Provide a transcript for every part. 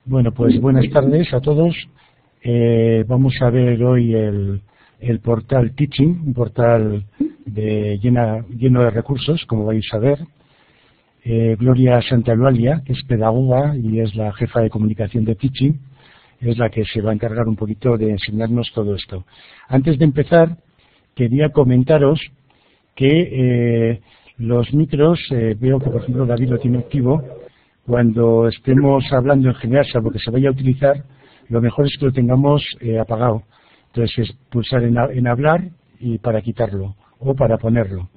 Bueno, pues buenas tardes a todos. Vamos a ver hoy el portal Teaching, un portal lleno de recursos, como vais a ver. Gloria Santalualia, que es pedagoga y es la jefa de comunicación de Teaching, es la que se va a encargar un poquito de enseñarnos todo esto. Antes de empezar, quería comentaros que los micros, veo que por ejemplo David lo tiene activo. Cuando estemos hablando en general, salvo que se vaya a utilizar, lo mejor es que lo tengamos apagado. Entonces es pulsar en hablar y para quitarlo o para ponerlo.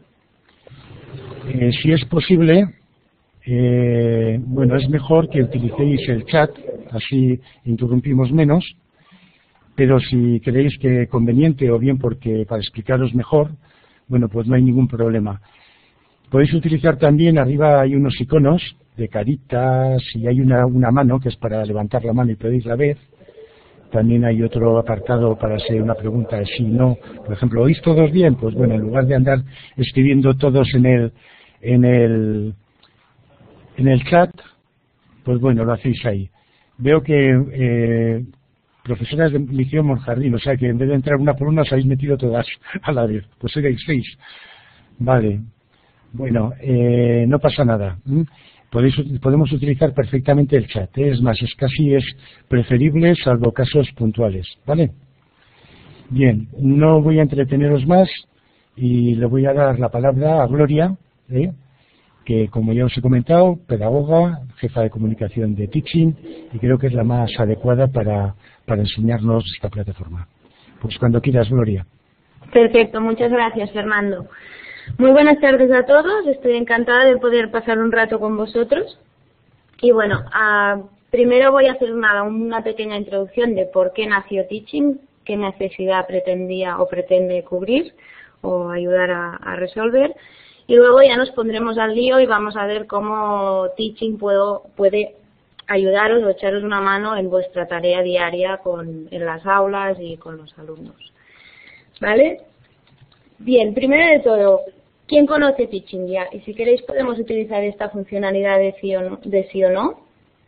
Si es posible, bueno, es mejor que utilicéis el chat, así interrumpimos menos, pero si creéis que conveniente o bien porque para explicaros mejor, bueno, pues no hay ningún problema. Podéis utilizar también, arriba hay unos iconos de caritas y hay una mano que es para levantar la mano y pedir la vez. También hay otro apartado para hacer una pregunta de sí, no. Por ejemplo, ¿oís todos bien? Pues bueno, en lugar de andar escribiendo todos en el chat, pues bueno, lo hacéis ahí. Veo que profesoras de Liceo Monjardín, o sea que en vez de entrar una por una os habéis metido todas a la vez. Pues seréis 6. Vale. Bueno, no pasa nada. Podemos utilizar perfectamente el chat. Es más, es preferible salvo casos puntuales. ¿Vale? Bien, no voy a entreteneros más y le voy a dar la palabra a Gloria, que como ya os he comentado, pedagoga, jefa de comunicación de Teaching, y creo que es la más adecuada para enseñarnos esta plataforma. Pues cuando quieras, Gloria. Perfecto, muchas gracias, Fernando. Muy buenas tardes a todos, estoy encantada de poder pasar un rato con vosotros. Y bueno, primero voy a hacer una pequeña introducción de por qué nació Teaching, qué necesidad pretendía o pretende cubrir o ayudar a resolver. Y luego ya nos pondremos al lío y vamos a ver cómo Teaching puede ayudaros o echaros una mano en vuestra tarea diaria en las aulas y con los alumnos. ¿Vale? Bien, primero de todo, ¿quién conoce Teaching ya? Y si queréis podemos utilizar esta funcionalidad de sí o no,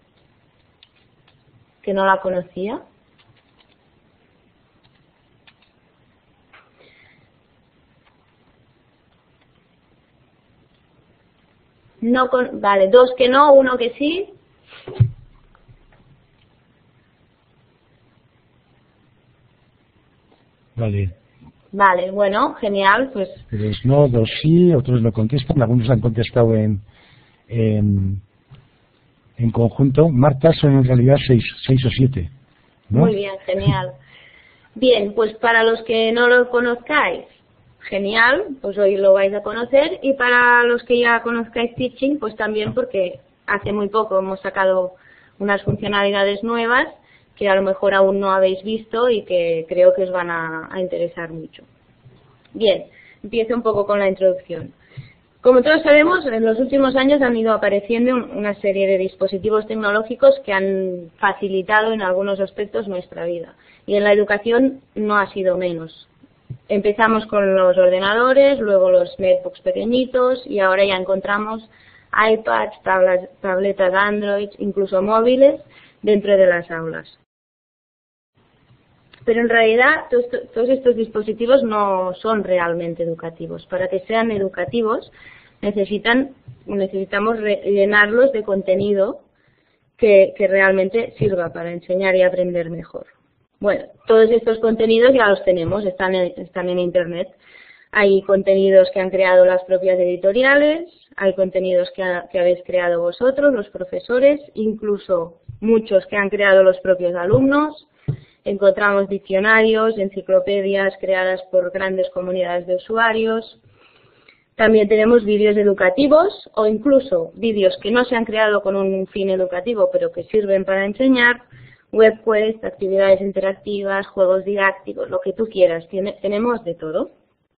que no la conocía. Vale, 2 que no, 1 que sí. Vale. Vale, bueno, genial, pues. 3 no, 2 sí, otros no contestan, algunos han contestado en conjunto. Marta, son en realidad 6 o 7, ¿no? Muy bien, genial. Bien, pues para los que no lo conozcáis, genial, pues hoy lo vais a conocer, y para los que ya conozcáis Teaching, pues también porque hace muy poco hemos sacado unas funcionalidades nuevas que a lo mejor aún no habéis visto y que creo que os van a interesar mucho. Bien, empiezo un poco con la introducción. Como todos sabemos, en los últimos años han ido apareciendo una serie de dispositivos tecnológicos que han facilitado en algunos aspectos nuestra vida. Y en la educación no ha sido menos. Empezamos con los ordenadores, luego los netbooks pequeñitos y ahora ya encontramos iPads, tabletas Android, incluso móviles dentro de las aulas. Pero en realidad todos estos dispositivos no son realmente educativos. Para que sean educativos necesitamos llenarlos de contenido que realmente sirva para enseñar y aprender mejor. Bueno, todos estos contenidos ya los tenemos, están en Internet. Hay contenidos que han creado las propias editoriales, hay contenidos que habéis creado vosotros, los profesores, incluso muchos que han creado los propios alumnos. Encontramos diccionarios, enciclopedias creadas por grandes comunidades de usuarios. También tenemos vídeos educativos o incluso vídeos que no se han creado con un fin educativo pero que sirven para enseñar, webquests, actividades interactivas, juegos didácticos, lo que tú quieras. Tenemos de todo.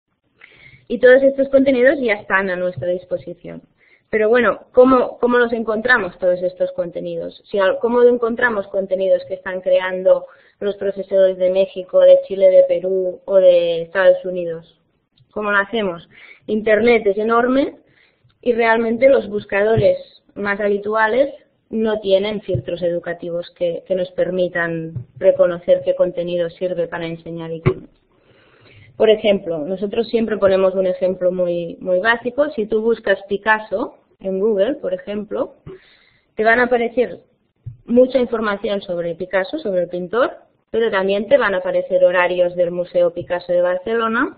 Y todos estos contenidos ya están a nuestra disposición. Pero bueno, ¿cómo los encontramos todos estos contenidos? ¿Cómo encontramos contenidos que están creando los profesores de México, de Chile, de Perú o de Estados Unidos? ¿Cómo lo hacemos? Internet es enorme y realmente los buscadores más habituales no tienen filtros educativos que nos permitan reconocer qué contenido sirve para enseñar y qué no. Por ejemplo, nosotros siempre ponemos un ejemplo muy básico. Si tú buscas Picasso en Google, por ejemplo, te van a aparecer mucha información sobre Picasso, sobre el pintor, pero también te van a aparecer horarios del Museo Picasso de Barcelona,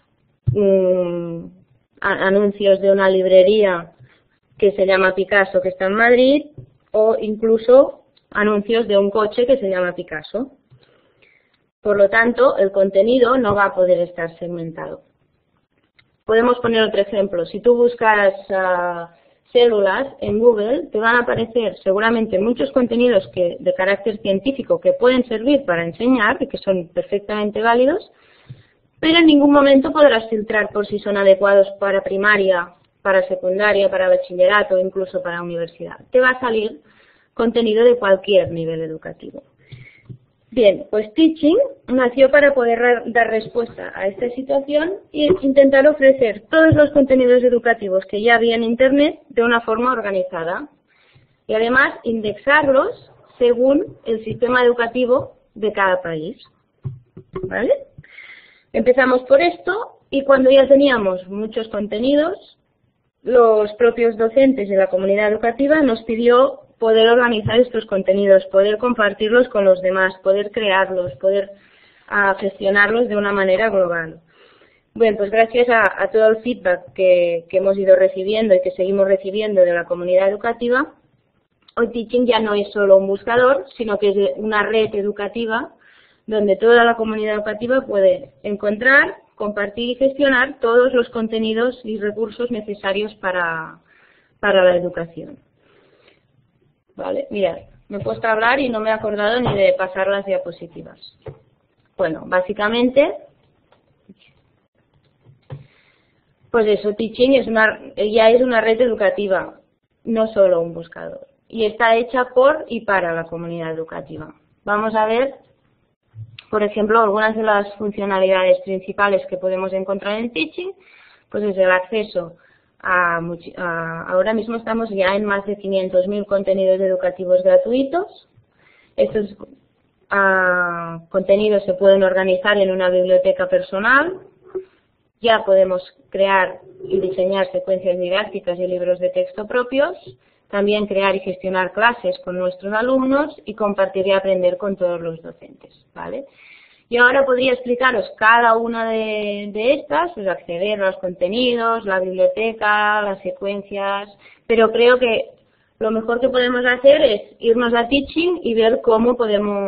anuncios de una librería que se llama Picasso que está en Madrid, o incluso anuncios de un coche que se llama Picasso. Por lo tanto, el contenido no va a poder estar segmentado. Podemos poner otro ejemplo. Si tú buscas células en Google, te van a aparecer seguramente muchos contenidos de carácter científico que pueden servir para enseñar y que son perfectamente válidos, pero en ningún momento podrás filtrar por si son adecuados para primaria, para secundaria, para bachillerato, incluso para universidad. Te va a salir contenido de cualquier nivel educativo. Bien, pues Teaching nació para poder dar respuesta a esta situación e intentar ofrecer todos los contenidos educativos que ya había en Internet de una forma organizada y además indexarlos según el sistema educativo de cada país. ¿Vale? Empezamos por esto y cuando ya teníamos muchos contenidos, los propios docentes de la comunidad educativa nos pidió poder organizar estos contenidos, poder compartirlos con los demás, poder crearlos, poder gestionarlos de una manera global. Bueno, pues gracias a todo el feedback que hemos ido recibiendo y que seguimos recibiendo de la comunidad educativa, hoy Teaching ya no es solo un buscador, sino que es una red educativa donde toda la comunidad educativa puede encontrar, compartir y gestionar todos los contenidos y recursos necesarios para la educación. Vale, mirad, me he puesto a hablar y no me he acordado ni de pasar las diapositivas. Bueno, básicamente, pues eso, Teaching ya es una red educativa, no solo un buscador. Y está hecha por y para la comunidad educativa. Vamos a ver, por ejemplo, algunas de las funcionalidades principales que podemos encontrar en Teaching, pues es el acceso ahora mismo estamos ya en más de 500.000 contenidos educativos gratuitos. Estos contenidos se pueden organizar en una biblioteca personal. Ya podemos crear y diseñar secuencias didácticas y libros de texto propios. También crear y gestionar clases con nuestros alumnos y compartir y aprender con todos los docentes, ¿vale? Y ahora podría explicaros cada una de estas, pues acceder a los contenidos, la biblioteca, las secuencias, pero creo que lo mejor que podemos hacer es irnos a Teaching y ver cómo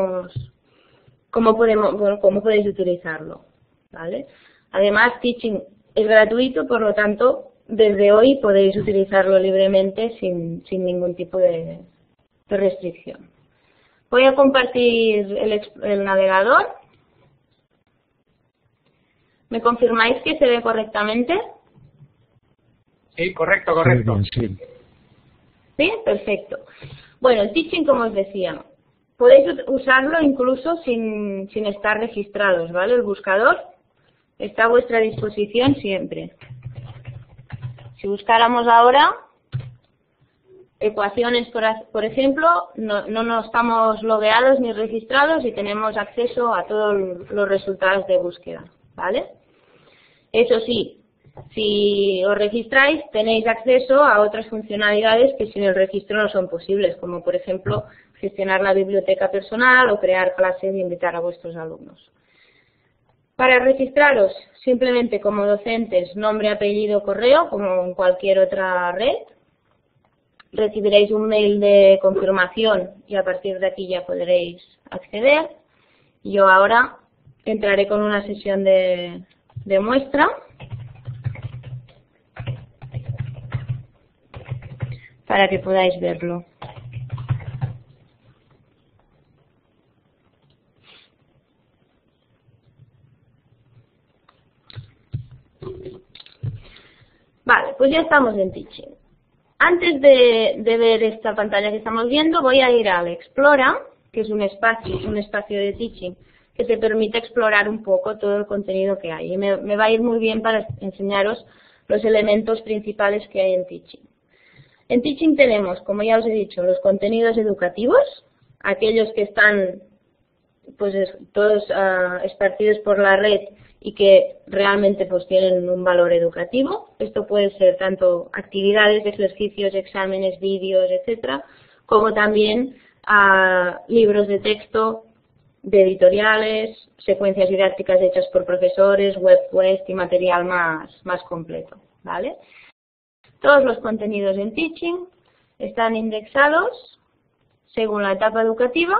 podéis utilizarlo, ¿vale? Además, Teaching es gratuito, por lo tanto, desde hoy podéis utilizarlo libremente sin ningún tipo de restricción. Voy a compartir el navegador. ¿Me confirmáis que se ve correctamente? Sí, correcto, correcto. Bien, sí. ¿Sí? Perfecto. Bueno, el Teaching, como os decía, podéis usarlo incluso sin estar registrados, ¿vale? El buscador está a vuestra disposición siempre. Si buscáramos ahora ecuaciones, por ejemplo, no estamos logueados ni registrados y tenemos acceso a todos los resultados de búsqueda, ¿vale? Eso sí, si os registráis tenéis acceso a otras funcionalidades que sin el registro no son posibles, como por ejemplo gestionar la biblioteca personal o crear clases y invitar a vuestros alumnos. Para registraros, simplemente como docentes, nombre, apellido, correo, como en cualquier otra red. Recibiréis un mail de confirmación y a partir de aquí ya podréis acceder. Yo ahora entraré con una sesión de muestra para que podáis verlo. Vale, pues ya estamos en Teaching. Antes de ver esta pantalla que estamos viendo, voy a ir al Explora, que es un espacio de Teaching que te permite explorar un poco todo el contenido que hay. Y me va a ir muy bien para enseñaros los elementos principales que hay en Teaching. En Teaching tenemos, como ya os he dicho, los contenidos educativos, aquellos que están pues todos esparcidos por la red y que realmente pues tienen un valor educativo. Esto puede ser tanto actividades, ejercicios, exámenes, vídeos, etcétera, como también libros de texto, de editoriales, secuencias didácticas hechas por profesores, web y material más completo, ¿vale? Todos los contenidos en Teaching están indexados según la etapa educativa.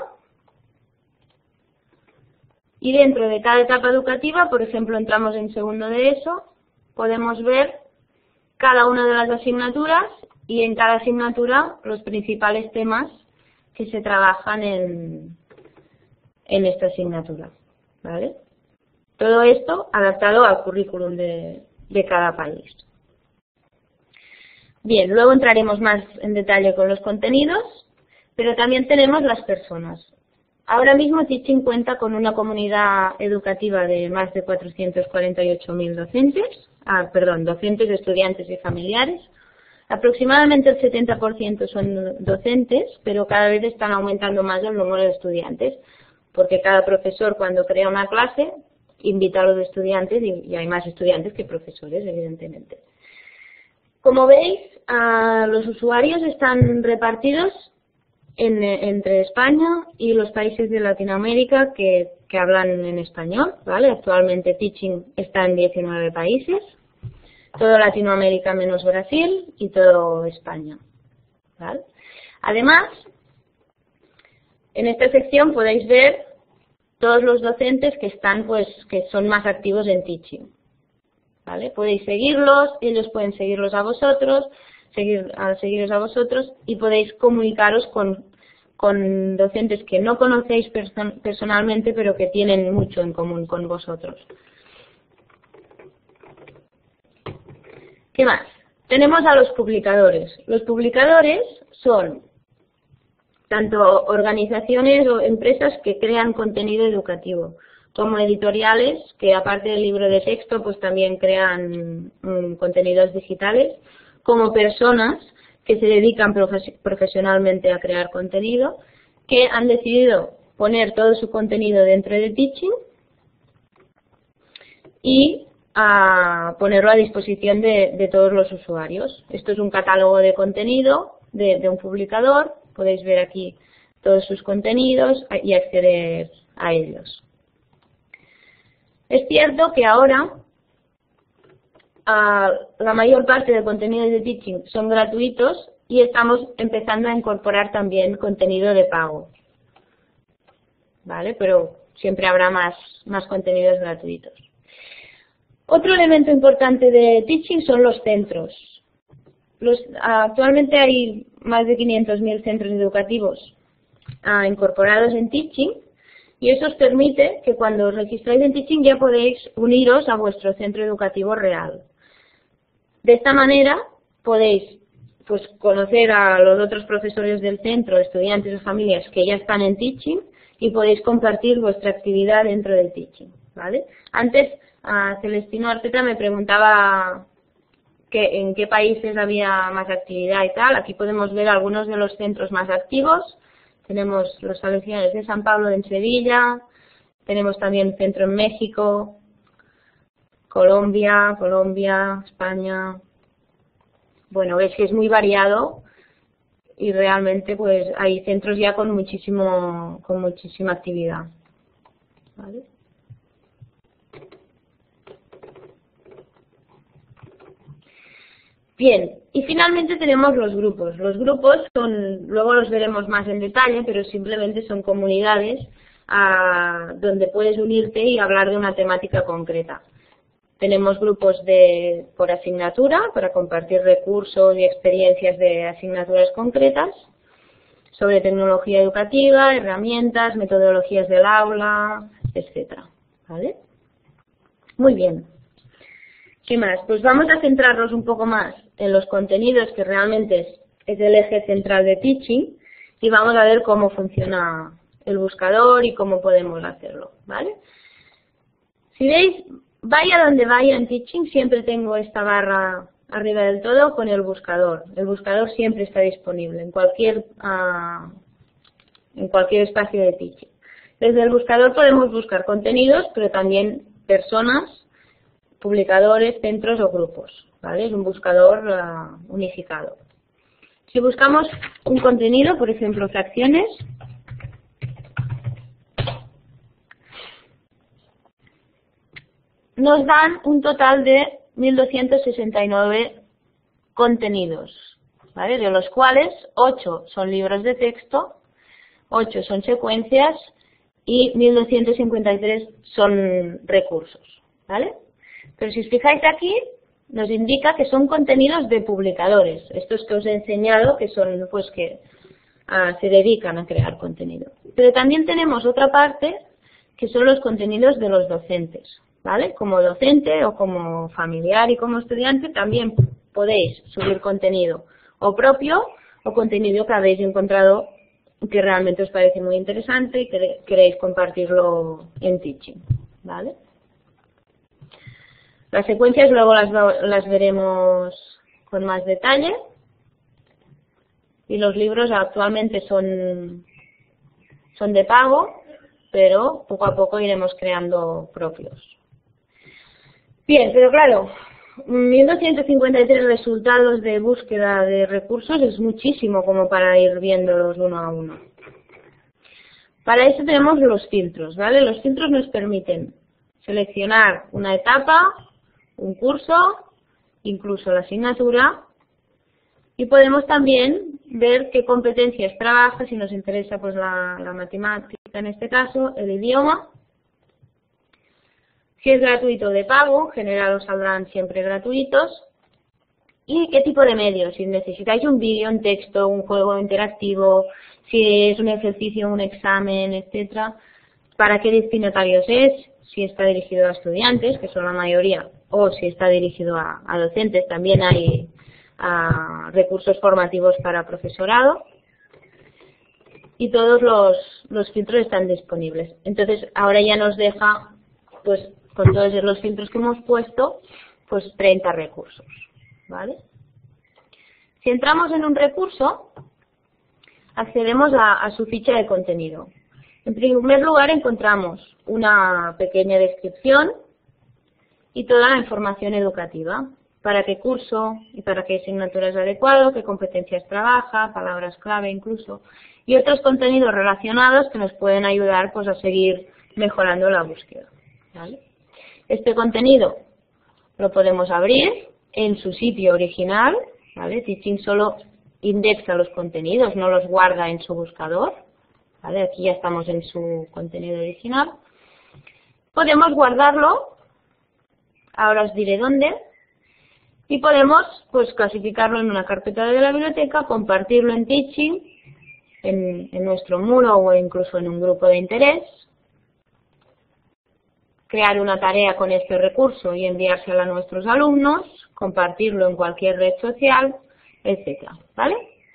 Y dentro de cada etapa educativa, por ejemplo, entramos en segundo de ESO, podemos ver cada una de las asignaturas y en cada asignatura los principales temas que se trabajan en esta asignatura, ¿vale? Todo esto adaptado al currículum de cada país. Bien, luego entraremos más en detalle con los contenidos, pero también tenemos las personas. Ahora mismo Teaching cuenta con una comunidad educativa de más de 448.000 docentes, estudiantes y familiares. Aproximadamente el 70% son docentes, pero cada vez están aumentando más el número de estudiantes, porque cada profesor cuando crea una clase invita a los estudiantes y hay más estudiantes que profesores, evidentemente. Como veis, los usuarios están repartidos entre España y los países de Latinoamérica que hablan en español, ¿vale? Actualmente Teaching está en 19 países, todo Latinoamérica menos Brasil y todo España, ¿vale? Además, en esta sección podéis ver todos los docentes que están, que son más activos en Teaching, ¿vale? Podéis seguirlos, ellos pueden seguirlos a vosotros, seguiros a vosotros y podéis comunicaros con docentes que no conocéis personalmente pero que tienen mucho en común con vosotros. ¿Qué más? Tenemos a los publicadores. Los publicadores son tanto organizaciones o empresas que crean contenido educativo, como editoriales que aparte del libro de texto pues también crean contenidos digitales, como personas que se dedican profesionalmente a crear contenido, que han decidido poner todo su contenido dentro de Teaching y a ponerlo a disposición de todos los usuarios. Esto es un catálogo de contenido de un publicador, podéis ver aquí todos sus contenidos y acceder a ellos. Es cierto que ahora la mayor parte de contenidos de Teaching son gratuitos y estamos empezando a incorporar también contenido de pago, ¿vale? Pero siempre habrá más contenidos gratuitos. Otro elemento importante de Teaching son los centros. Actualmente hay más de 500.000 centros educativos incorporados en Teaching y eso os permite que cuando os registráis en Teaching ya podéis uniros a vuestro centro educativo real. De esta manera podéis conocer a los otros profesores del centro, estudiantes o familias que ya están en Teaching y podéis compartir vuestra actividad dentro del Teaching, ¿vale? Antes Celestino Arteta me preguntaba en qué países había más actividad y tal. Aquí podemos ver algunos de los centros más activos. Tenemos los Salesianos de San Pablo en Sevilla, tenemos también centro en México, Colombia, España. Bueno, veis que es muy variado y realmente pues hay centros ya con muchísima actividad, ¿vale? Bien, y finalmente tenemos los grupos. Los grupos luego los veremos más en detalle, pero simplemente son comunidades donde puedes unirte y hablar de una temática concreta. Tenemos grupos por asignatura para compartir recursos y experiencias de asignaturas concretas sobre tecnología educativa, herramientas, metodologías del aula, etcétera, ¿vale? Muy bien. ¿Qué más? Pues vamos a centrarnos un poco más en los contenidos que realmente es el eje central de Teaching y vamos a ver cómo funciona el buscador y cómo podemos hacerlo, ¿vale? Si veis, vaya donde vaya en Teaching, siempre tengo esta barra arriba del todo con el buscador. El buscador siempre está disponible en cualquier espacio de Teaching. Desde el buscador podemos buscar contenidos, pero también personas, publicadores, centros o grupos, ¿vale? Es un buscador unificado. Si buscamos un contenido, por ejemplo, fracciones, nos dan un total de 1269 contenidos, ¿vale? De los cuales 8 son libros de texto, 8 son secuencias y 1253 son recursos, ¿vale? Pero si os fijáis aquí, nos indica que son contenidos de publicadores, estos que os he enseñado, que son pues que se dedican a crear contenido. Pero también tenemos otra parte que son los contenidos de los docentes, ¿vale? Como docente o como familiar y como estudiante también podéis subir contenido o propio o contenido que habéis encontrado que realmente os parece muy interesante y que queréis compartirlo en Teaching, ¿vale? Las secuencias luego las veremos con más detalle y los libros actualmente son de pago, pero poco a poco iremos creando propios. Bien, pero claro, 1253 resultados de búsqueda de recursos es muchísimo como para ir viéndolos uno a uno. Para eso tenemos los filtros, ¿vale? Los filtros nos permiten seleccionar una etapa, un curso, incluso la asignatura, y podemos también ver qué competencias trabaja, si nos interesa pues la matemática en este caso, el idioma. Si es gratuito o de pago, en general os saldrán siempre gratuitos. Y qué tipo de medios, si necesitáis un vídeo, un texto, un juego interactivo, si es un ejercicio, un examen, etcétera, para qué destinatarios es, si está dirigido a estudiantes, que son la mayoría, o si está dirigido a docentes, también hay recursos formativos para profesorado. Y todos los filtros están disponibles. Entonces, ahora ya nos deja, pues, con todos los filtros que hemos puesto, pues 30 recursos, ¿vale? Si entramos en un recurso, accedemos a su ficha de contenido. En primer lugar encontramos una pequeña descripción y toda la información educativa. Para qué curso y para qué asignatura es adecuado, qué competencias trabaja, palabras clave incluso, y otros contenidos relacionados que nos pueden ayudar pues a seguir mejorando la búsqueda, ¿vale? Este contenido lo podemos abrir en su sitio original, ¿vale? Teaching solo indexa los contenidos, no los guarda en su buscador, ¿vale? Aquí ya estamos en su contenido original. Podemos guardarlo, ahora os diré dónde, y podemos pues clasificarlo en una carpeta de la biblioteca, compartirlo en Teaching, en nuestro muro o incluso en un grupo de interés, crear una tarea con este recurso y enviársela a nuestros alumnos, compartirlo en cualquier red social, etcétera, ¿vale?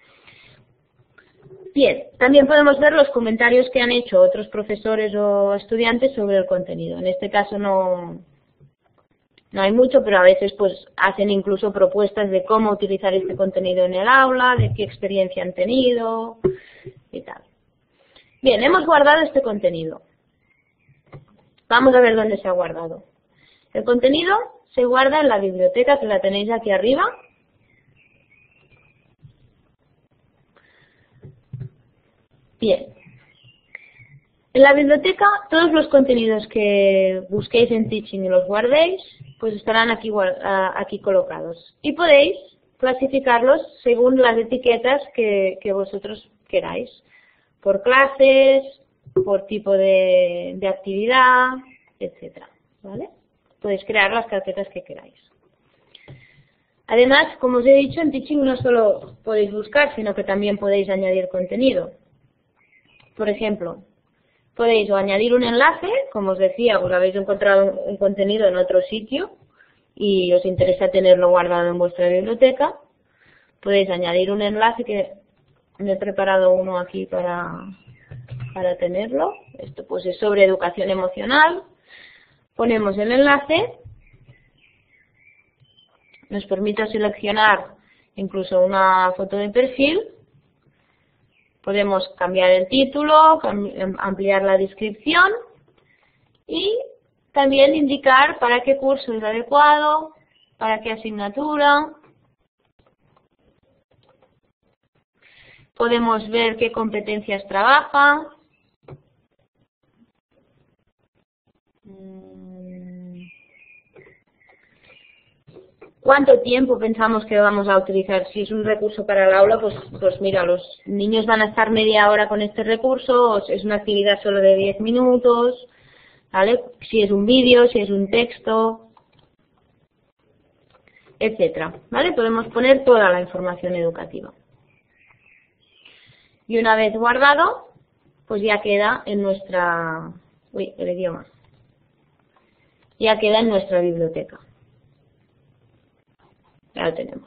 Bien, también podemos ver los comentarios que han hecho otros profesores o estudiantes sobre el contenido. En este caso no hay mucho, pero a veces pues hacen incluso propuestas de cómo utilizar este contenido en el aula, de qué experiencia han tenido y tal. Bien, hemos guardado este contenido. Vamos a ver dónde se ha guardado. El contenido se guarda en la biblioteca, que la tenéis aquí arriba. Bien. En la biblioteca, todos los contenidos que busquéis en Teaching y los guardéis, pues estarán aquí colocados. Y podéis clasificarlos según las etiquetas que vosotros queráis. Por clases, por tipo de actividad, etcétera, ¿vale? Podéis crear las carpetas que queráis. Además, como os he dicho, en Teaching no solo podéis buscar, sino que también podéis añadir contenido. Por ejemplo, podéis o añadir un enlace, como os decía, os habéis encontrado un contenido en otro sitio y os interesa tenerlo guardado en vuestra biblioteca. Podéis añadir un enlace, que me he preparado uno aquí para tenerlo. Esto pues es sobre educación emocional. Ponemos el enlace, nos permite seleccionar incluso una foto de perfil. Podemos cambiar el título, ampliar la descripción y también indicar para qué curso es adecuado, para qué asignatura. Podemos ver qué competencias trabaja. ¿Cuánto tiempo pensamos que vamos a utilizar? Si es un recurso para el aula, pues mira, los niños van a estar media hora con este recurso, o es una actividad solo de 10 minutos, ¿vale? Si es un vídeo, si es un texto, etcétera, ¿vale? Podemos poner toda la información educativa. Y una vez guardado, pues ya queda en nuestra... Uy, el idioma. Ya queda en nuestra biblioteca. Ya lo tenemos.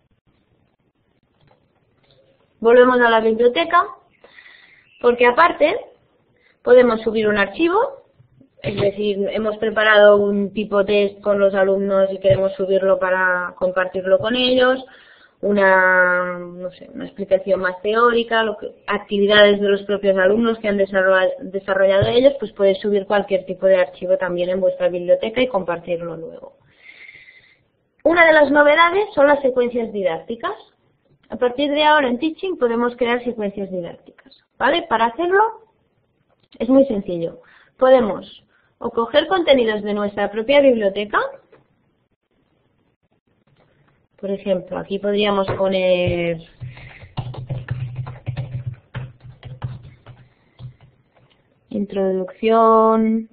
Volvemos a la biblioteca, porque aparte podemos subir un archivo, es decir, hemos preparado un tipo test con los alumnos y queremos subirlo para compartirlo con ellos, no sé, una explicación más teórica, actividades de los propios alumnos que han desarrollado ellos, pues podéis subir cualquier tipo de archivo también en vuestra biblioteca y compartirlo luego. Una de las novedades son las secuencias didácticas. A partir de ahora en Teaching podemos crear secuencias didácticas, ¿vale? Para hacerlo es muy sencillo. Podemos o coger contenidos de nuestra propia biblioteca. Por ejemplo, aquí podríamos poner introducción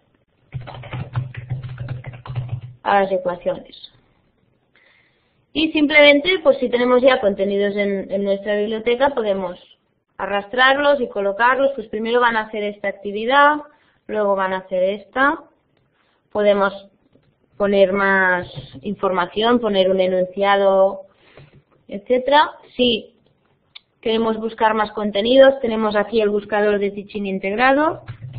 a las ecuaciones. Y simplemente, pues si tenemos ya contenidos en nuestra biblioteca, podemos arrastrarlos y colocarlos. Pues primero van a hacer esta actividad, luego van a hacer esta. Podemos poner más información, poner un enunciado, etcétera. Si queremos buscar más contenidos, tenemos aquí el buscador de Teaching integrado,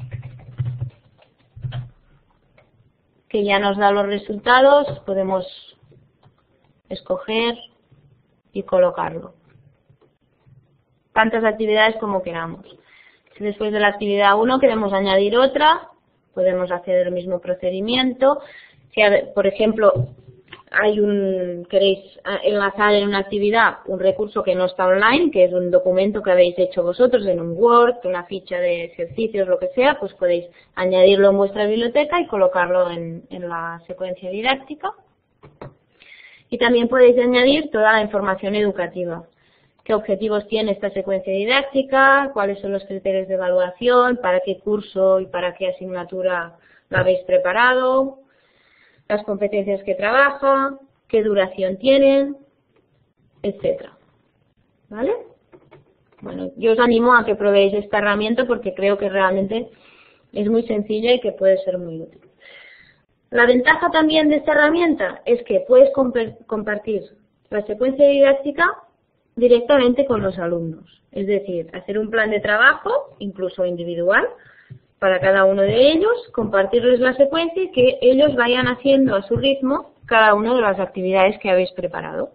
que ya nos da los resultados. Podemos escoger y colocarlo. Tantas actividades como queramos. Si después de la actividad 1 queremos añadir otra, podemos hacer el mismo procedimiento. Si, por ejemplo, queréis enlazar en una actividad un recurso que no está online, que es un documento que habéis hecho vosotros en un Word, una ficha de ejercicios, lo que sea, pues podéis añadirlo en vuestra biblioteca y colocarlo en la secuencia didáctica. Y también podéis añadir toda la información educativa. ¿Qué objetivos tiene esta secuencia didáctica? ¿Cuáles son los criterios de evaluación? ¿Para qué curso y para qué asignatura la habéis preparado? Las competencias que trabaja, qué duración tienen, etcétera. ¿Vale? Bueno, yo os animo a que probéis esta herramienta porque creo que realmente es muy sencilla y que puede ser muy útil. La ventaja también de esta herramienta es que puedes compartir la secuencia didáctica directamente con los alumnos. Es decir, hacer un plan de trabajo, incluso individual, para cada uno de ellos, compartirles la secuencia y que ellos vayan haciendo a su ritmo cada una de las actividades que habéis preparado.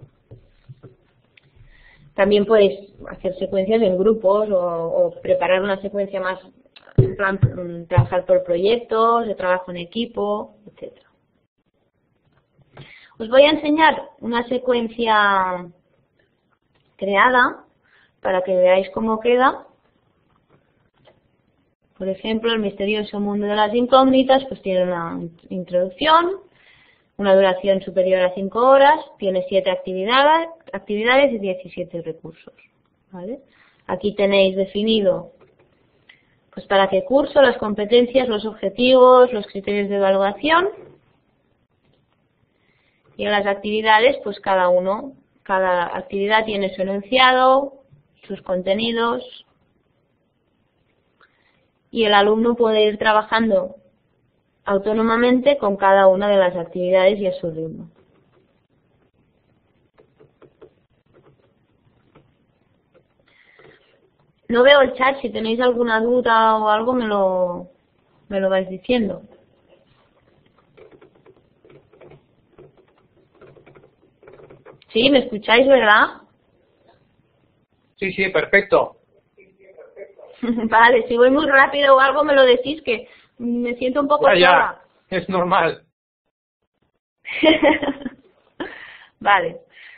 También podéis hacer secuencias en grupos o preparar una secuencia más en plan trabajar por proyectos, de trabajo en equipo, etcétera. Os voy a enseñar una secuencia creada para que veáis cómo queda. Por ejemplo, el misterioso mundo de las incógnitas, pues tiene una introducción, una duración superior a 5 horas, tiene 7 actividades y 17 recursos. ¿Vale? Aquí tenéis definido pues para qué curso, las competencias, los objetivos, los criterios de evaluación. Y en las actividades, pues cada actividad tiene su enunciado, sus contenidos. Y el alumno puede ir trabajando autónomamente con cada una de las actividades y a su ritmo. No veo el chat, si tenéis alguna duda o algo me lo vais diciendo. Sí, ¿me escucháis, verdad? Sí, sí, perfecto. Vale, si voy muy rápido o algo me lo decís, que me siento un poco sola. Ya, es normal. Vale.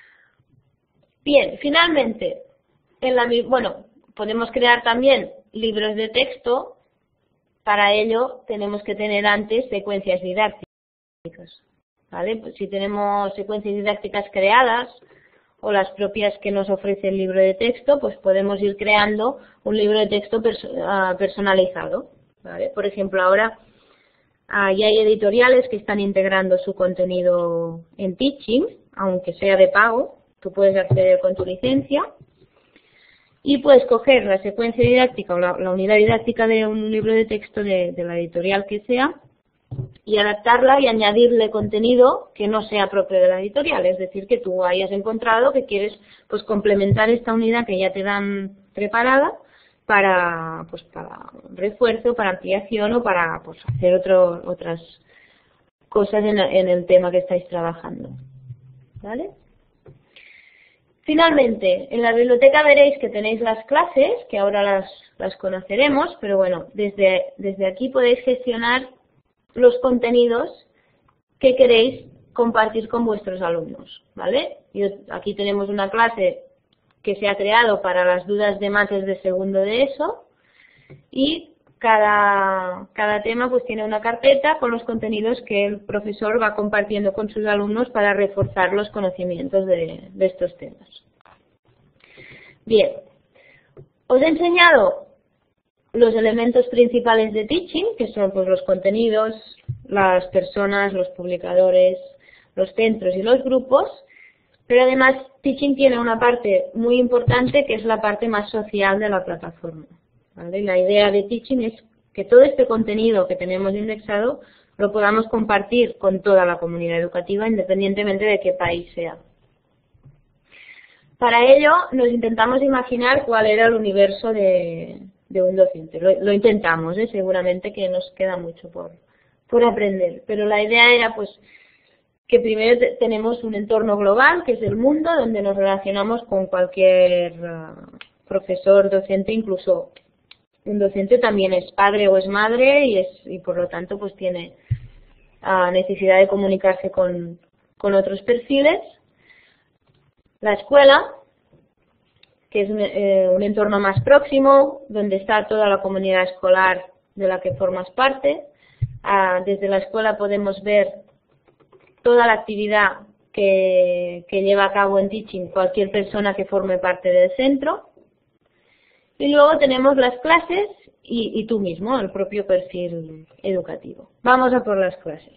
Bien, finalmente, bueno, podemos crear también libros de texto. Para ello tenemos que tener antes secuencias didácticas. ¿Vale? Pues si tenemos secuencias didácticas creadas o las propias que nos ofrece el libro de texto, pues podemos ir creando un libro de texto personalizado. ¿Vale? Por ejemplo, ahora ya hay editoriales que están integrando su contenido en Teaching, aunque sea de pago. Tú puedes acceder con tu licencia y puedes coger la secuencia didáctica o la unidad didáctica de un libro de texto de la editorial que sea y adaptarla y añadirle contenido que no sea propio de la editorial. Es decir, que tú hayas encontrado que quieres pues complementar esta unidad que ya te dan preparada para refuerzo, para ampliación o para pues hacer otras cosas en el tema que estáis trabajando. ¿Vale? Finalmente, en la biblioteca veréis que tenéis las clases, que ahora las conoceremos, pero bueno, desde aquí podéis gestionar los contenidos que queréis compartir con vuestros alumnos, ¿vale? Aquí tenemos una clase que se ha creado para las dudas de mates de segundo de ESO y cada tema pues tiene una carpeta con los contenidos que el profesor va compartiendo con sus alumnos para reforzar los conocimientos de estos temas. Bien, os he enseñado los elementos principales de Teaching, que son pues los contenidos, las personas, los publicadores, los centros y los grupos, pero además Teaching tiene una parte muy importante que es la parte más social de la plataforma. ¿Vale? La idea de Teaching es que todo este contenido que tenemos indexado lo podamos compartir con toda la comunidad educativa independientemente de qué país sea. Para ello nos intentamos imaginar cuál era el universo de un docente. Lo intentamos, seguramente que nos queda mucho por aprender, pero la idea era pues que primero tenemos un entorno global, que es el mundo, donde nos relacionamos con cualquier profesor, docente, incluso un docente también es padre o es madre y por lo tanto pues tiene necesidad de comunicarse con otros perfiles. La escuela, que es un entorno más próximo, donde está toda la comunidad escolar de la que formas parte. Desde la escuela podemos ver toda la actividad que lleva a cabo en Teaching cualquier persona que forme parte del centro. Y luego tenemos las clases y tú mismo, el propio perfil educativo. Vamos a por las clases.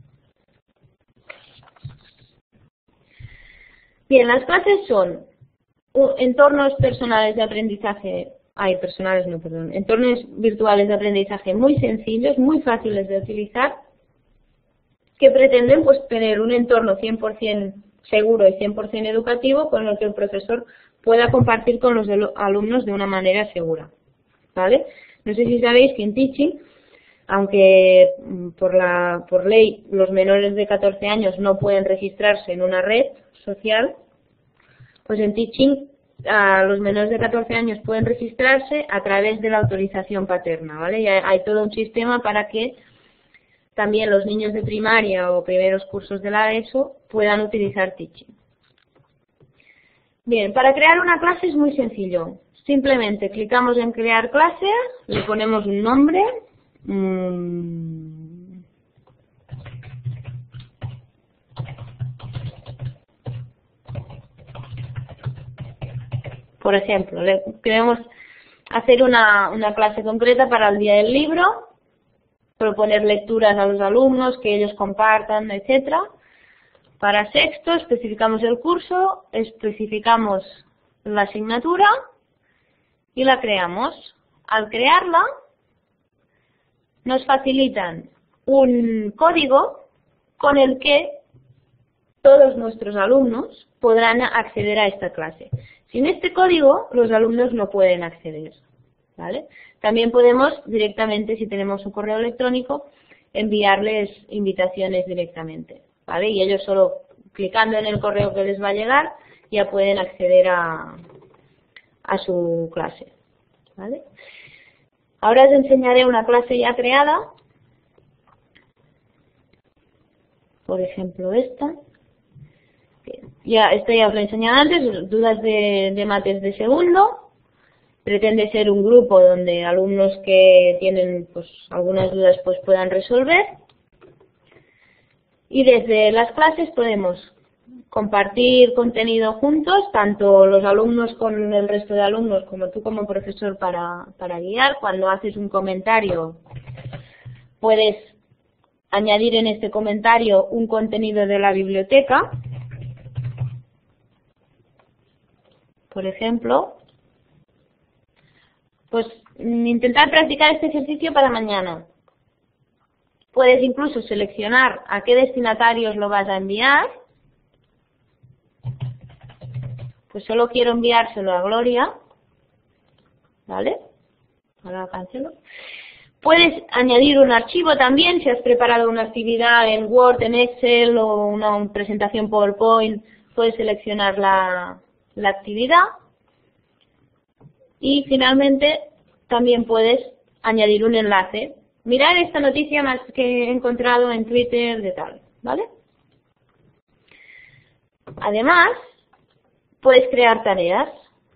Bien, las clases son entornos personales de aprendizaje, entornos virtuales de aprendizaje muy sencillos, muy fáciles de utilizar, que pretenden pues tener un entorno 100% seguro y 100% educativo con el que el profesor pueda compartir con los alumnos de una manera segura. ¿Vale? No sé si sabéis que en Teaching, aunque por ley los menores de 14 años no pueden registrarse en una red social, pues en Teaching los menores de 14 años pueden registrarse a través de la autorización paterna, ¿vale? Y hay todo un sistema para que también los niños de primaria o primeros cursos de la ESO puedan utilizar Teaching. Bien, para crear una clase es muy sencillo. Simplemente clicamos en crear clase, le ponemos un nombre. Por ejemplo, queremos hacer una clase concreta para el día del libro, proponer lecturas a los alumnos, que ellos compartan, etcétera. Para sexto especificamos el curso, especificamos la asignatura y la creamos. Al crearla nos facilitan un código con el que todos nuestros alumnos podrán acceder a esta clase. Sin este código los alumnos no pueden acceder, ¿vale? También podemos directamente, si tenemos un correo electrónico, enviarles invitaciones directamente, ¿vale? Y ellos solo clicando en el correo que les va a llegar ya pueden acceder a su clase. ¿Vale? Ahora os enseñaré una clase ya creada. Por ejemplo, esta. Esta ya os la he enseñado antes, dudas de mates de segundo. Pretende ser un grupo donde alumnos que tienen pues algunas dudas pues puedan resolver. Y desde las clases podemos compartir contenido juntos, tanto los alumnos con el resto de alumnos como tú como profesor para guiar. Cuando haces un comentario puedes añadir en este comentario un contenido de la biblioteca. Por ejemplo, pues intentar practicar este ejercicio para mañana. Puedes incluso seleccionar a qué destinatarios lo vas a enviar. Pues solo quiero enviárselo a Gloria. ¿Vale? Ahora cancelo. Puedes añadir un archivo también, si has preparado una actividad en Word, en Excel o una presentación PowerPoint, puedes seleccionar la actividad. Y finalmente también puedes añadir un enlace. Mirad esta noticia más que he encontrado en Twitter de tal, ¿vale? Además, puedes crear tareas.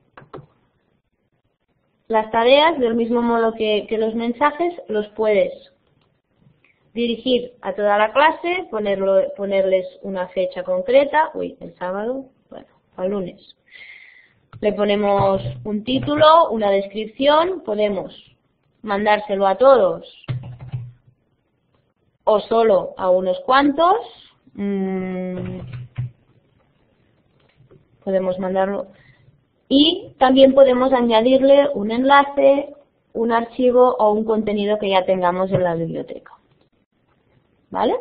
Las tareas, del mismo modo que los mensajes, los puedes dirigir a toda la clase, ponerles una fecha concreta, el sábado, bueno, o el lunes. Le ponemos un título, una descripción, podemos mandárselo a todos o solo a unos cuantos. Podemos mandarlo. Y también podemos añadirle un enlace, un archivo o un contenido que ya tengamos en la biblioteca. ¿Vale?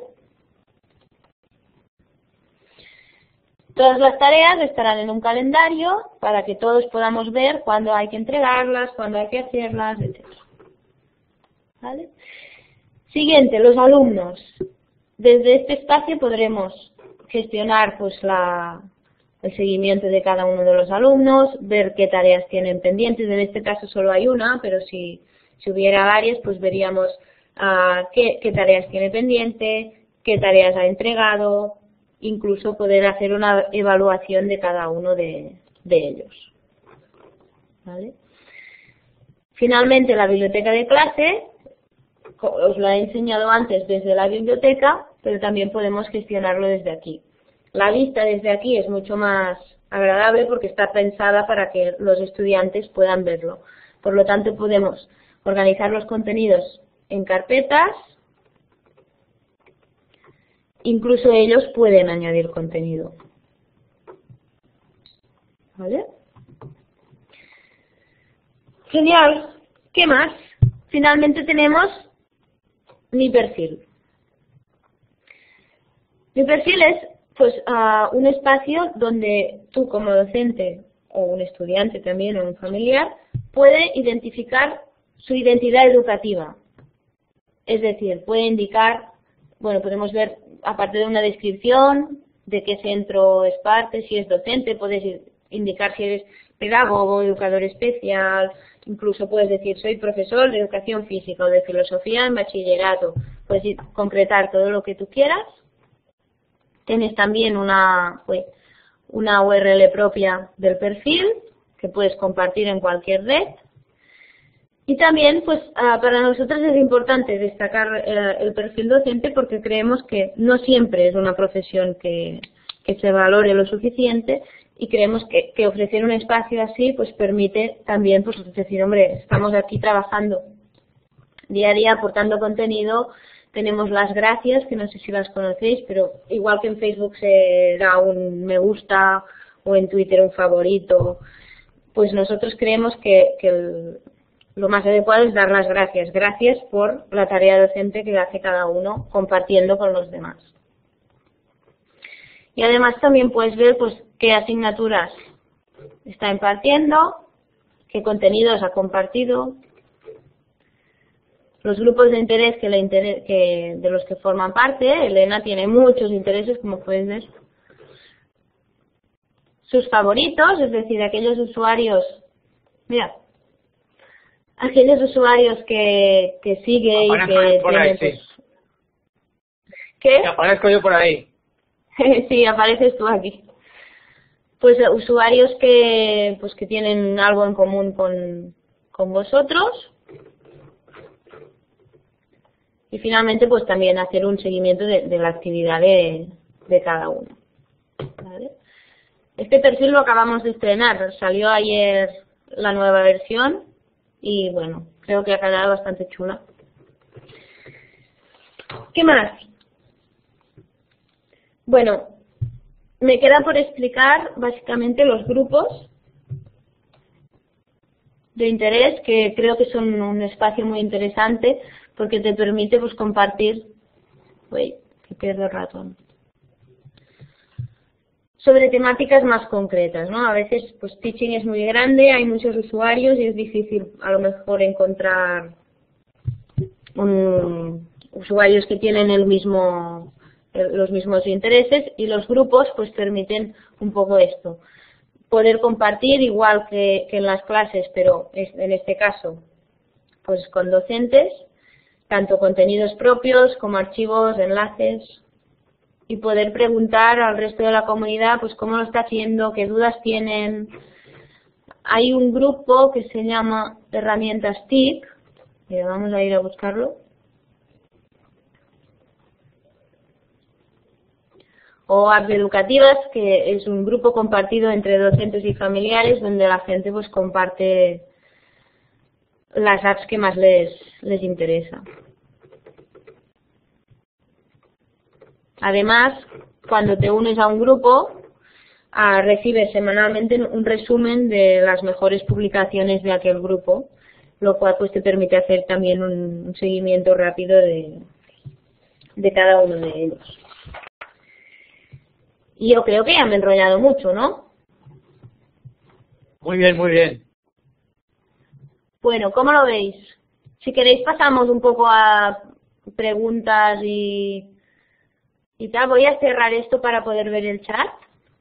Todas las tareas estarán en un calendario para que todos podamos ver cuándo hay que entregarlas, cuándo hay que hacerlas, etc. ¿Vale? Siguiente, los alumnos. Desde este espacio podremos gestionar pues el seguimiento de cada uno de los alumnos, ver qué tareas tienen pendientes. En este caso solo hay una, pero si hubiera varias, pues veríamos qué tareas tiene pendiente, qué tareas ha entregado, incluso poder hacer una evaluación de cada uno de ellos. ¿Vale? Finalmente, la biblioteca de clase, os la he enseñado antes desde la biblioteca, pero también podemos gestionarlo desde aquí. La vista desde aquí es mucho más agradable porque está pensada para que los estudiantes puedan verlo. Por lo tanto, podemos organizar los contenidos en carpetas. Incluso ellos pueden añadir contenido. ¿Vale? Genial. ¿Qué más? Finalmente tenemos mi perfil. Mi perfil es pues un espacio donde tú como docente o un estudiante también o un familiar puede identificar su identidad educativa. Es decir, puede indicar, bueno, podemos ver, aparte de una descripción de qué centro es parte, si es docente, puedes indicar si eres pedagogo, educador especial, incluso puedes decir soy profesor de educación física o de filosofía en bachillerato. Puedes concretar todo lo que tú quieras. Tienes también una URL propia del perfil que puedes compartir en cualquier red. Y también, pues, para nosotros es importante destacar el perfil docente porque creemos que no siempre es una profesión que se valore lo suficiente y creemos que ofrecer un espacio así, pues, permite también, pues, decir, hombre, estamos aquí trabajando día a día aportando contenido. Tenemos las gracias, que no sé si las conocéis, pero igual que en Facebook se da un me gusta o en Twitter un favorito, pues nosotros creemos que lo más adecuado es dar las gracias. Gracias por la tarea docente que hace cada uno compartiendo con los demás. Y además también puedes ver pues qué asignaturas está impartiendo, qué contenidos ha compartido, los grupos de interés de los que forman parte. Elena tiene muchos intereses, como puedes ver. sus favoritos, es decir, aquellos usuarios, mira, aquellos usuarios que sigue y que por ahí, tiene, sí. pues, ¿qué? Que aparezco yo por ahí. Sí, apareces tú aquí. Pues usuarios que tienen algo en común con vosotros. Y finalmente, pues también hacer un seguimiento de la actividad de cada uno. ¿Vale? Este perfil lo acabamos de estrenar, salió ayer la nueva versión y bueno, creo que ha quedado bastante chula. ¿Qué más? Bueno, me queda por explicar básicamente los grupos de interés, que creo que son un espacio muy interesante porque te permite pues compartir, uy, que pierdo el ratón, sobre temáticas más concretas, ¿no? A veces pues Teaching es muy grande, hay muchos usuarios y es difícil a lo mejor encontrar usuarios que tienen los mismos intereses, y los grupos pues permiten un poco esto, poder compartir igual que en las clases, pero en este caso pues con docentes, tanto contenidos propios como archivos, enlaces, y poder preguntar al resto de la comunidad pues cómo lo está haciendo, qué dudas tienen. Hay un grupo que se llama Herramientas TIC, mira, vamos a ir a buscarlo, o apps educativas, que es un grupo compartido entre docentes y familiares donde la gente pues comparte las apps que más les interesa. Además, cuando te unes a un grupo, recibes semanalmente un resumen de las mejores publicaciones de aquel grupo, lo cual pues te permite hacer también un seguimiento rápido de cada uno de ellos. Y yo creo que ya me he enrollado mucho, ¿no? Muy bien, muy bien. Bueno, ¿cómo lo veis? Si queréis pasamos un poco a preguntas y tal. Voy a cerrar esto para poder ver el chat.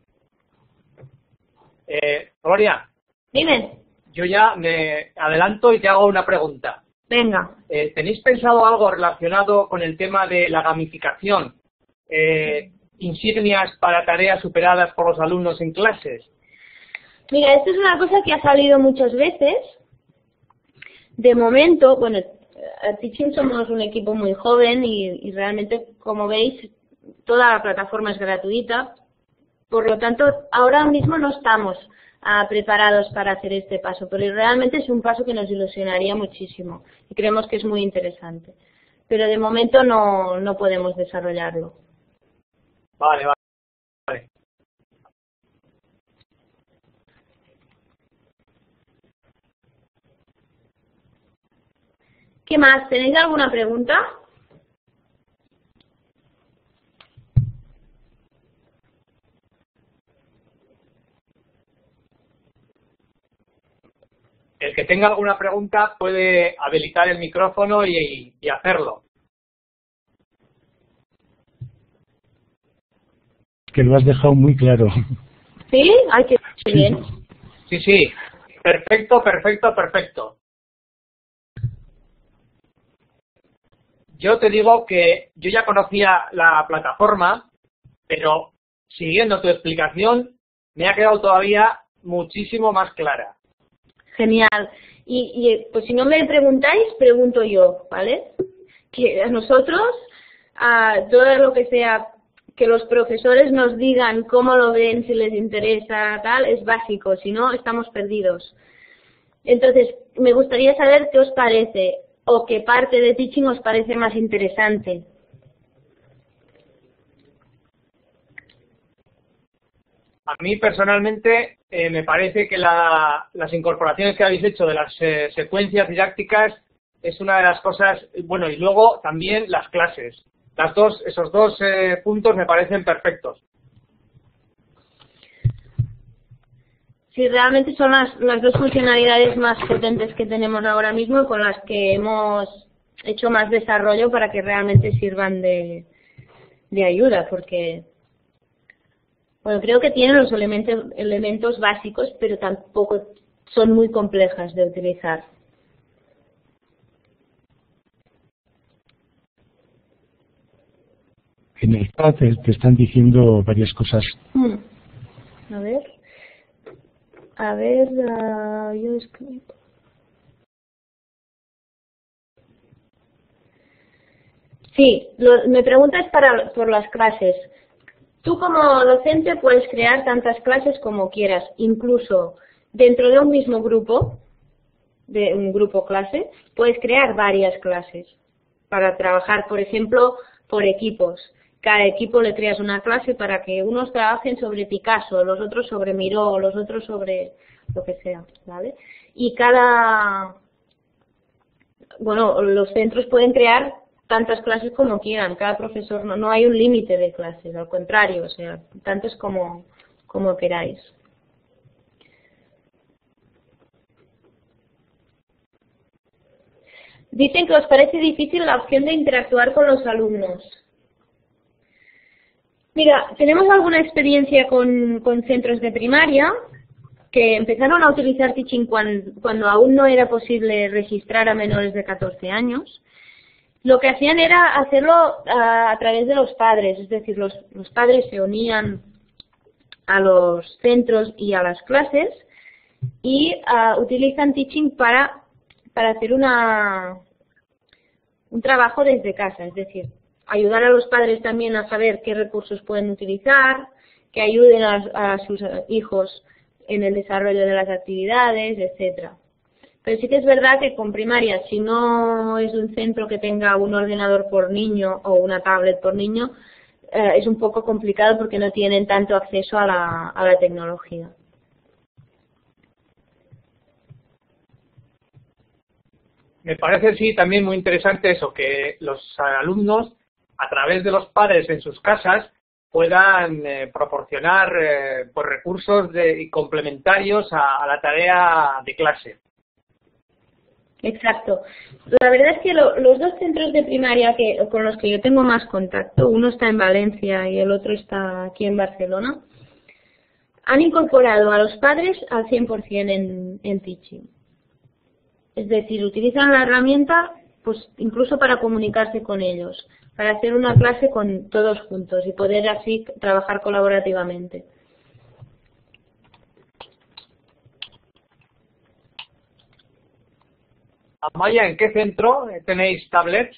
Gloria. Dime. Yo ya me adelanto y te hago una pregunta. Venga. ¿Tenéis pensado algo relacionado con el tema de la gamificación? Insignias para tareas superadas por los alumnos en clases. Mira, esto es una cosa que ha salido muchas veces. De momento, bueno, a Teaching somos un equipo muy joven y realmente, como veis, toda la plataforma es gratuita. Por lo tanto, ahora mismo no estamos preparados para hacer este paso, pero realmente es un paso que nos ilusionaría muchísimo y creemos que es muy interesante. Pero de momento no podemos desarrollarlo. Vale. ¿Qué más? ¿Tenéis alguna pregunta? El que tenga alguna pregunta puede habilitar el micrófono y hacerlo. Que lo has dejado muy claro. ¿Sí? Ay, qué bien. Sí. Perfecto. Yo te digo que yo ya conocía la plataforma, pero siguiendo tu explicación me ha quedado todavía muchísimo más clara. Genial. Y pues si no me preguntáis, pregunto yo, ¿vale? Que a nosotros, todo lo que sea que los profesores nos digan cómo lo ven, si les interesa, tal, es básico, si no, estamos perdidos. Entonces, me gustaría saber qué os parece, o qué parte de Teaching os parece más interesante. A mí personalmente me parece que las incorporaciones que habéis hecho de las secuencias didácticas es una de las cosas, bueno, y luego también las clases. Esos dos puntos me parecen perfectos. Sí, realmente son las dos funcionalidades más potentes que tenemos ahora mismo y con las que hemos hecho más desarrollo para que realmente sirvan de ayuda, porque Bueno, creo que tienen los elementos básicos, pero tampoco son muy complejas de utilizar. En el chat te están diciendo varias cosas. A ver, yo escribo. Sí, me preguntas por las clases. Tú como docente puedes crear tantas clases como quieras, incluso dentro de un mismo grupo, de un grupo clase, puedes crear varias clases para trabajar, por ejemplo, por equipos. Cada equipo le creas una clase para que unos trabajen sobre Picasso, los otros sobre Miró, los otros sobre lo que sea, ¿vale? Y los centros pueden crear tantas clases como quieran, cada profesor, no hay un límite de clases, al contrario, o sea, tantas como queráis. Dicen que os parece difícil la opción de interactuar con los alumnos. Mira, tenemos alguna experiencia con centros de primaria que empezaron a utilizar Teaching cuando aún no era posible registrar a menores de 14 años. Lo que hacían era hacerlo a través de los padres, es decir, los padres se unían a los centros y a las clases y utilizan Teaching para hacer un trabajo desde casa, es decir, ayudar a los padres también a saber qué recursos pueden utilizar, que ayuden a sus hijos en el desarrollo de las actividades, etcétera. Pero sí que es verdad que con primaria, si no es un centro que tenga un ordenador por niño o una tablet por niño, es un poco complicado porque no tienen tanto acceso a la tecnología. Me parece, sí, también muy interesante eso, que los alumnos, a través de los padres en sus casas, puedan proporcionar pues recursos complementarios a la tarea de clase. Exacto. La verdad es que los dos centros de primaria con los que yo tengo más contacto, uno está en Valencia y el otro está aquí en Barcelona, han incorporado a los padres al 100% en Teaching. Es decir, utilizan la herramienta pues incluso para comunicarse con ellos, para hacer una clase con todos juntos y poder así trabajar colaborativamente. Amaya, ¿en qué centro tenéis tablets?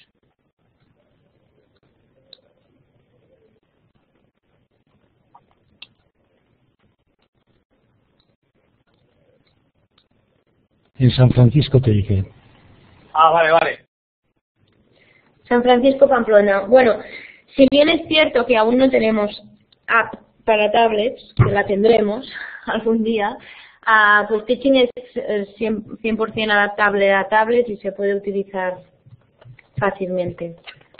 En San Francisco te dije. Vale. San Francisco, Pamplona. Bueno, si bien es cierto que aún no tenemos app para tablets, que la tendremos algún día, pues Teaching es 100% adaptable a tablets y se puede utilizar fácilmente.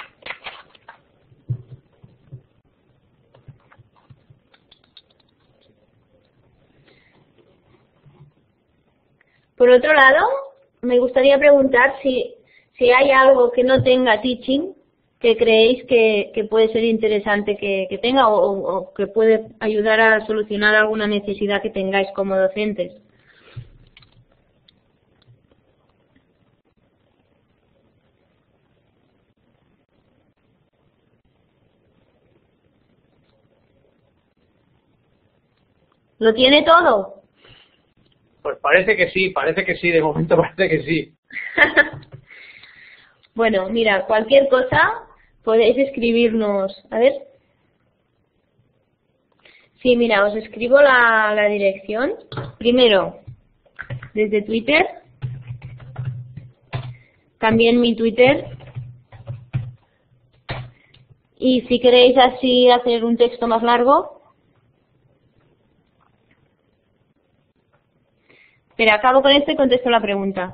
Por otro lado, me gustaría preguntar si hay algo que no tenga Teaching que creéis que puede ser interesante que tenga o que puede ayudar a solucionar alguna necesidad que tengáis como docentes. ¿Lo tiene todo? Pues parece que sí, de momento parece que sí. Bueno, mira, cualquier cosa podéis escribirnos. A ver. Sí, mira, os escribo la dirección. Primero, desde Twitter. También mi Twitter. Y si queréis así hacer un texto más largo. Pero acabo con esto y contesto la pregunta.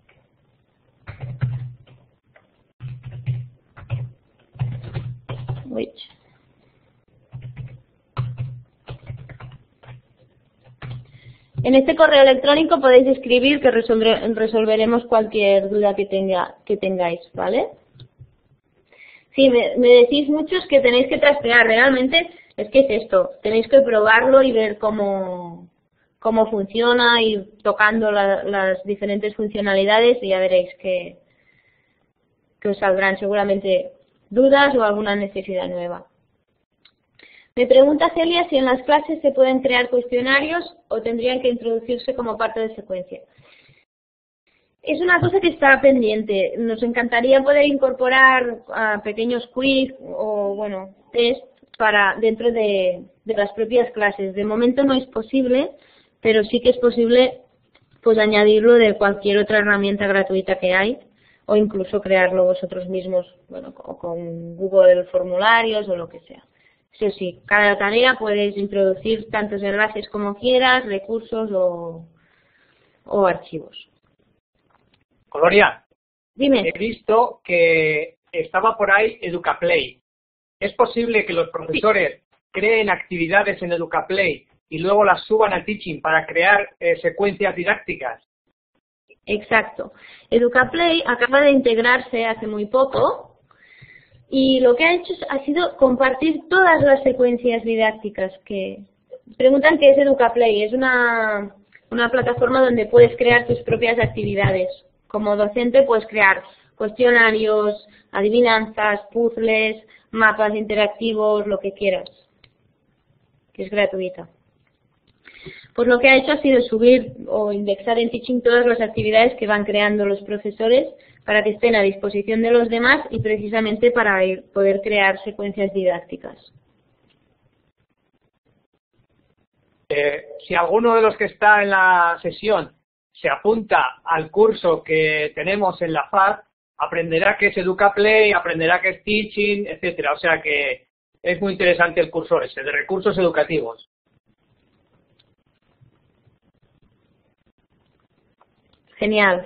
En este correo electrónico podéis escribir que resolveremos cualquier duda que tengáis, ¿vale? Sí, me decís muchos que tenéis que trastear. Realmente Es que es esto, tenéis que probarlo y ver cómo funciona, y tocando las diferentes funcionalidades, y ya veréis que os saldrán seguramente dudas o alguna necesidad nueva. Me pregunta Celia si en las clases se pueden crear cuestionarios o tendrían que introducirse como parte de secuencia. Es una cosa que está pendiente. Nos encantaría poder incorporar pequeños quiz o, bueno, test para dentro de las propias clases. De momento no es posible, pero sí que es posible pues añadirlo de cualquier otra herramienta gratuita que hay, o incluso crearlo vosotros mismos, bueno, con Google Formularios o lo que sea. Eso sí, cada tarea puedes introducir tantos enlaces como quieras, recursos o archivos. Gloria, Dime. he visto que estaba por ahí EducaPlay. ¿Es posible que los profesores creen actividades en EducaPlay y luego las suban a Teaching para crear secuencias didácticas? Exacto. EducaPlay acaba de integrarse hace muy poco y lo que ha hecho ha sido compartir todas las secuencias didácticas que... Preguntan qué es EducaPlay. Es una plataforma donde puedes crear tus propias actividades. Como docente puedes crear cuestionarios, adivinanzas, puzzles, mapas interactivos, lo que quieras, que es gratuita. Pues lo que ha hecho ha sido subir o indexar en Teaching todas las actividades que van creando los profesores para que estén a disposición de los demás y precisamente para poder crear secuencias didácticas. Si alguno de los que está en la sesión se apunta al curso que tenemos en la FAD, aprenderá qué es EducaPlay, aprenderá qué es Teaching, etcétera. O sea que es muy interesante el curso ese, de recursos educativos. Genial.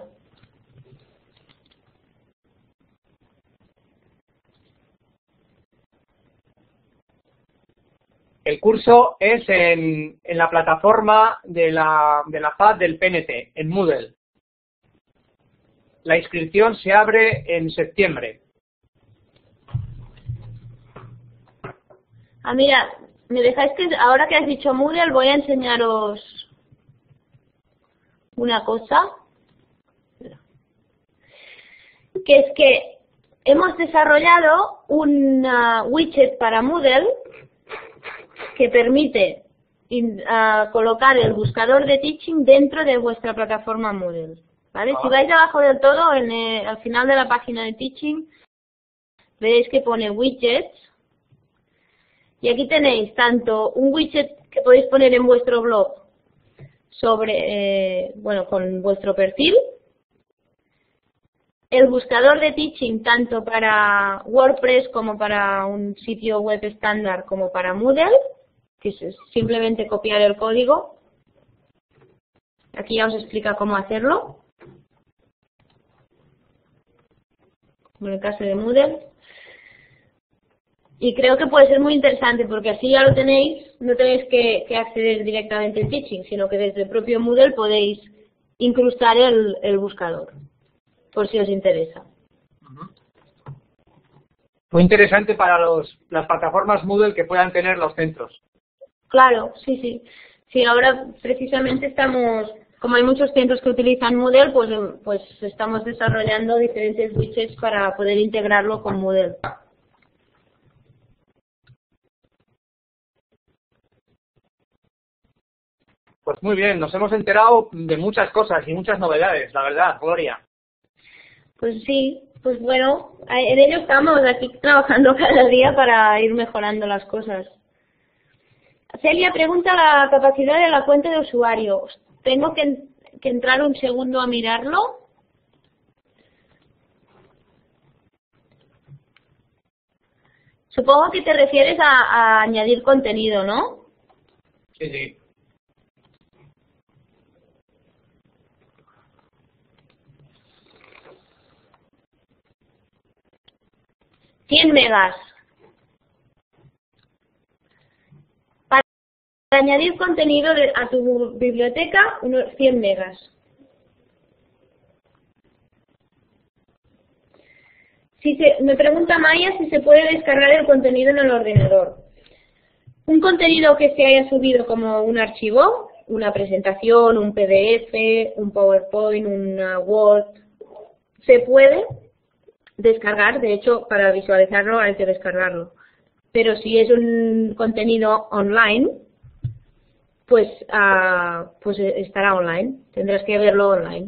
El curso es en la plataforma de la FAD del PNT, en Moodle. La inscripción se abre en septiembre. Mira, me dejáis que ahora que has dicho Moodle voy a enseñaros una cosa. Que es que hemos desarrollado un widget para Moodle que permite colocar el buscador de Teaching dentro de vuestra plataforma Moodle, ¿vale? Si vais abajo del todo, al final de la página de Teaching, veréis que pone widgets, y aquí tenéis tanto un widget que podéis poner en vuestro blog sobre, bueno, con vuestro perfil, el buscador de Teaching tanto para WordPress como para un sitio web estándar como para Moodle, que es simplemente copiar el código. Aquí ya os explica cómo hacerlo, en el caso de Moodle. Y creo que puede ser muy interesante porque así ya lo tenéis, no tenéis que acceder directamente al Teaching, sino que desde el propio Moodle podéis incrustar el buscador, por si os interesa. Muy interesante para las plataformas Moodle que puedan tener los centros. Claro, sí, sí. Sí, ahora precisamente estamos, como hay muchos centros que utilizan Moodle, pues estamos desarrollando diferentes widgets para poder integrarlo con Moodle. Pues muy bien, nos hemos enterado de muchas cosas y muchas novedades, la verdad, Gloria. Pues sí, pues bueno, en ello estamos aquí trabajando cada día para ir mejorando las cosas. Celia pregunta la capacidad de la cuenta de usuario. ¿Tengo que entrar un segundo a mirarlo? Supongo que te refieres a añadir contenido, ¿no? Sí, sí. $100 megas. Para añadir contenido a tu biblioteca, unos 100 megas. Me pregunta Maya si se puede descargar el contenido en el ordenador. Un contenido que se haya subido como un archivo, una presentación, un PDF, un PowerPoint, una Word, se puede descargar. De hecho, para visualizarlo hay que descargarlo. Pero si es un contenido online, pues estará online. Tendrás que verlo online.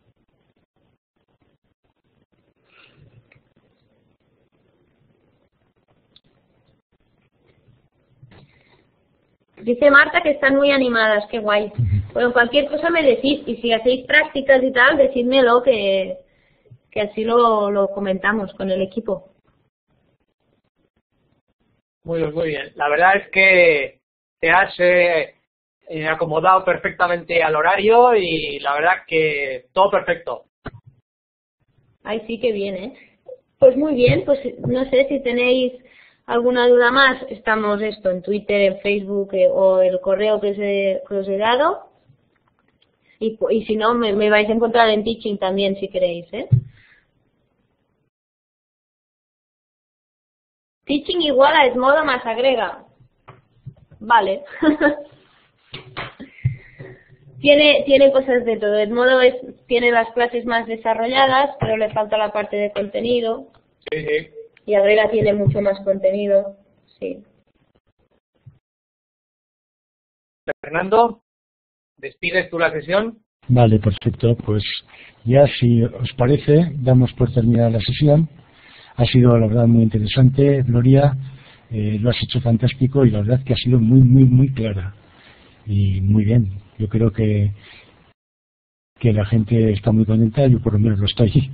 Dice Marta que están muy animadas, qué guay. Bueno, cualquier cosa me decís, y si hacéis prácticas y tal, decídmelo, que así lo comentamos con el equipo. Muy bien. La verdad es que te has acomodado perfectamente al horario y la verdad que todo perfecto. Ay, sí, que bien, ¿eh? Pues muy bien, pues no sé si tenéis alguna duda más. Estamos en Twitter, en Facebook o el correo que os he dado. Y si no, me vais a encontrar en Teaching también si queréis, ¿eh? Teaching igual a Edmodo más agrega. Vale. Tiene cosas de todo. Edmodo tiene las clases más desarrolladas, pero le falta la parte de contenido. Sí. Y agrega tiene mucho más contenido. Sí. Fernando, ¿despides tú la sesión? Vale, perfecto. Pues ya, si os parece, damos por terminada la sesión. Ha sido, la verdad, muy interesante. Gloria, lo has hecho fantástico y la verdad que ha sido muy clara. Y muy bien. Yo creo que la gente está muy contenta, yo por lo menos lo estoy.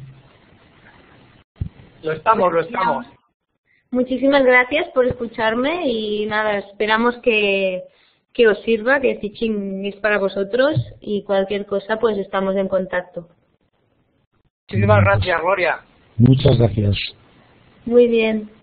Lo estamos. Muchísimas gracias por escucharme y nada, esperamos que os sirva, que Teaching es para vosotros y cualquier cosa pues estamos en contacto. Muchísimas gracias, Gloria. Muchas gracias. Muy bien.